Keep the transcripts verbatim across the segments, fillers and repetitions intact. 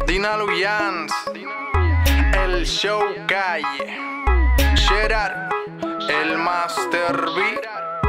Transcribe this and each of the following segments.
Dinalo Yans, el show calle, Gerard, el Master B.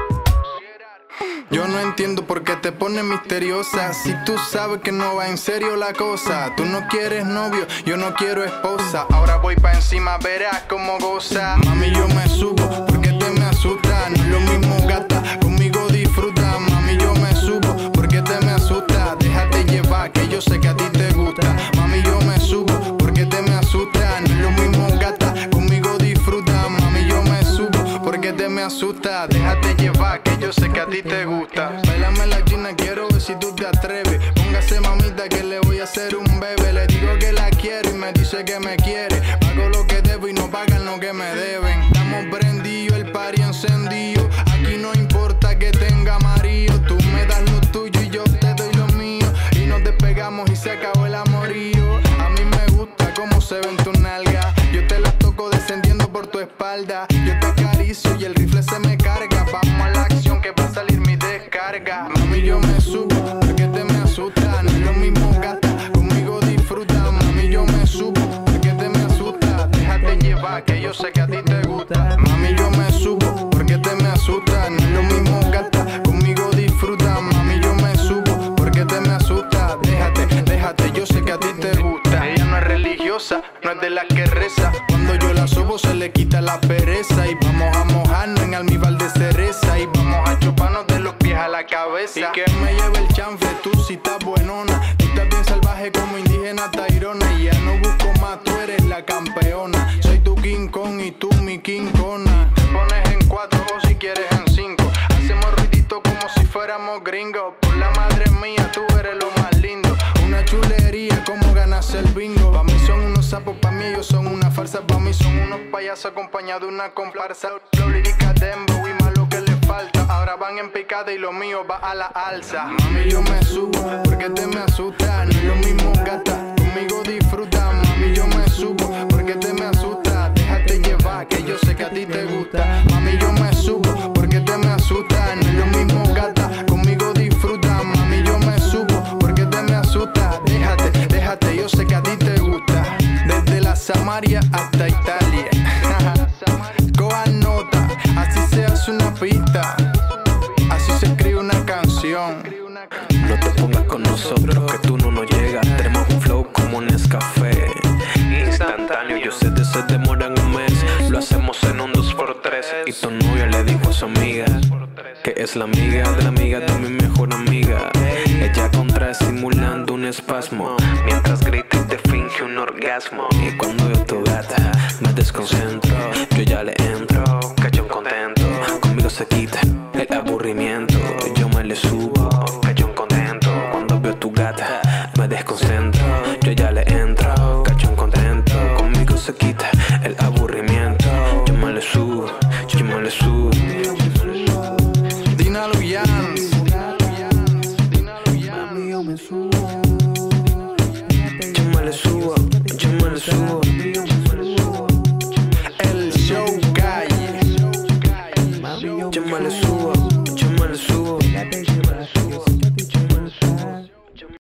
Yo no entiendo por qué te pones misteriosa si tú sabes que no va en serio la cosa. Tú no quieres novio, yo no quiero esposa. Ahora voy pa' encima, verás cómo goza. Mami, yo me subo porque te me asusta. No es lo mismo, gata, conmigo disfruta. Mami, yo me subo porque te me asusta. Déjate llevar, que yo sé que a ti te gusta. Mami, yo me subo porque te me asusta. No es lo mismo, gata, conmigo disfruta. Mami, yo me subo porque te me asusta. Déjate llevar, que yo sé que a ti te gusta. Bailame la china, quiero ver si tú te atreves. Póngase mamita que le voy a hacer un bebé. Le digo que la quiero y me dice que me quiere. Pago lo que debo y no pagan lo que me deben. Estamos prendidos, el party encendido. Aquí no importa que tenga marido. Tú me das lo tuyo y yo te doy lo mío. Y nos despegamos y se acabó el amorío. A mí me gusta cómo se ven tus nalgas. Yo te las toco descendiendo por tu espalda. Yo te acaricio y el rifle se me carga. Vamos a la acción que va a salir mi descarga. Mami, yo me subo porque te me asusta. No es lo mismo, gata, conmigo disfruta. Mami, yo me subo porque te me asusta. Déjate llevar, que yo sé que a ti te gusta. Mami, yo me subo porque te me asusta. No es lo mismo, gata, conmigo disfruta. Mami, yo me subo porque te me asusta. Déjate, déjate, yo sé que a ti te gusta. Ella no es religiosa, no es de las que reza. Cuando yo la subo se le quita la pereza. Y vamos a mojarnos en almíbar de cereza. Y vamos a chuparnos de los pies a la cabeza. Y que me lleve el chanfle, tú si estás buenona. Tú estás bien salvaje como indígena tairona. Y ya no busco más, tú eres la campeona. Soy tu King Kong y tú mi King Kona. Te pones en cuatro o si quieres en cinco. Hacemos ruidito como si fuéramos gringos. Por la madre mía, tú eres lo más lindo. Una chulería como ganas el bingo. Pa' mí son unos sapos, pa' mí ellos son una farsa. Pa' mí son unos payasos acompañados de una comparsa. Flow lírica dembow y más lo que le falta. Ahora van en picada y lo mío va a la alza. Mami, yo me subo porque te me asusta. No es lo mismo, gata, conmigo disfruta. Mami, yo me subo porque te me asusta. Déjate llevar, que yo sé que a ti te gusta. Mami, yo me subo porque te me asusta. No es lo mismo, gata, conmigo disfruta. Mami, yo me subo porque te me asusta. Déjate, déjate, yo sé que a ti te gusta. Desde la Samaria hasta Italia. Cojan nota, así se hace una pista. Así se escribe una canción. No te pongas con nosotros que tú no nos llegas. Tenemos un flow como un Nescafé instantáneo, yo sé de se demoran un mes. Lo hacemos en un dos por tres. Y tu novia le dijo a su amiga que es la amiga de la amiga de mi mejor amiga. Ella contrae simulando un espasmo mientras grita y te finge un orgasmo. Y cuando yo tu gata me desconcentro, yo ya le entro, cachón contento. Conmigo se quita el aburrimiento. Yo me le subo, cachón contento. Cuando veo tu gata me desconcentro.